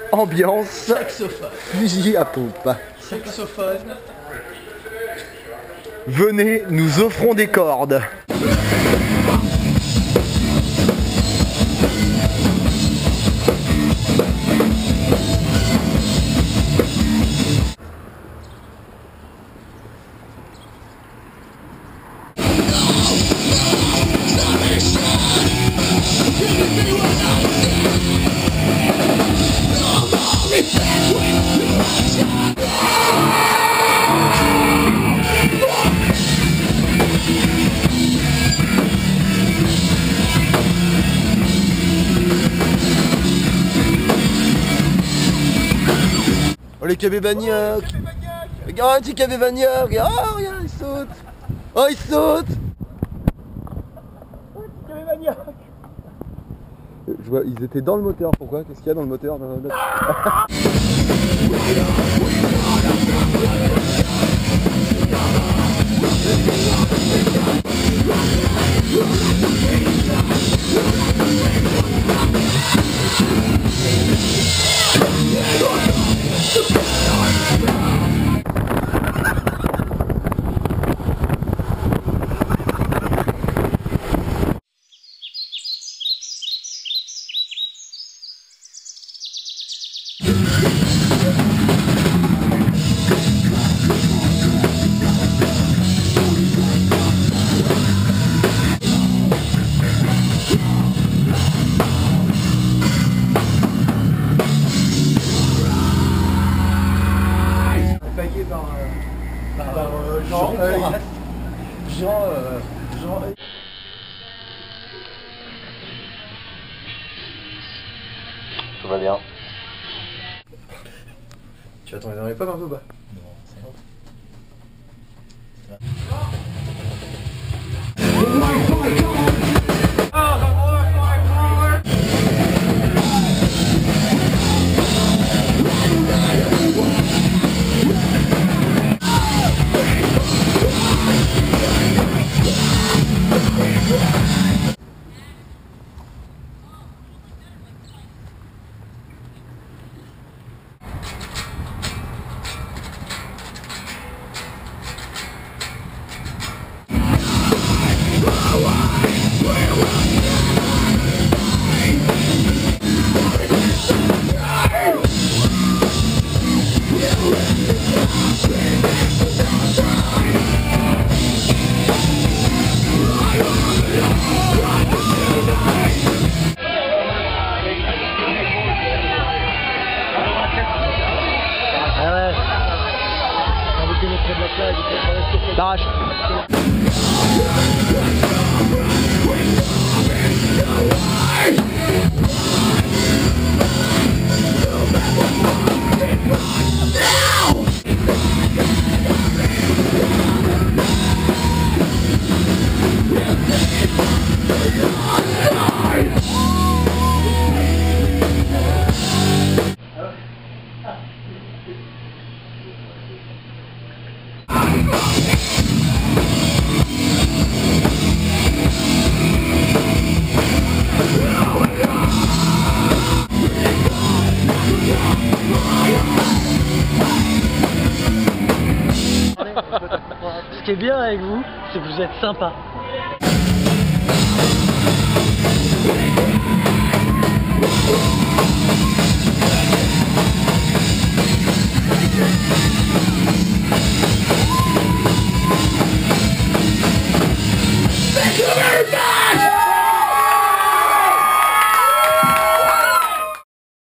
ambiance, Saxophone. fusil à pompe. Saxophone. Venez, nous offrons des cordes. Oh les cabébagnacs! Regarde les cabébagnacs! Regarde, regarde, ils sautent! Oh ils sautent! Je vois, ils étaient dans le moteur, pourquoi? Qu'est-ce qu'il y a dans le moteur? Jean. Tout va bien. Tu vas tomber dans les pommes un peu bas. Lâche. Ce qui est bien avec vous, c'est que vous êtes sympa. Thank you very much!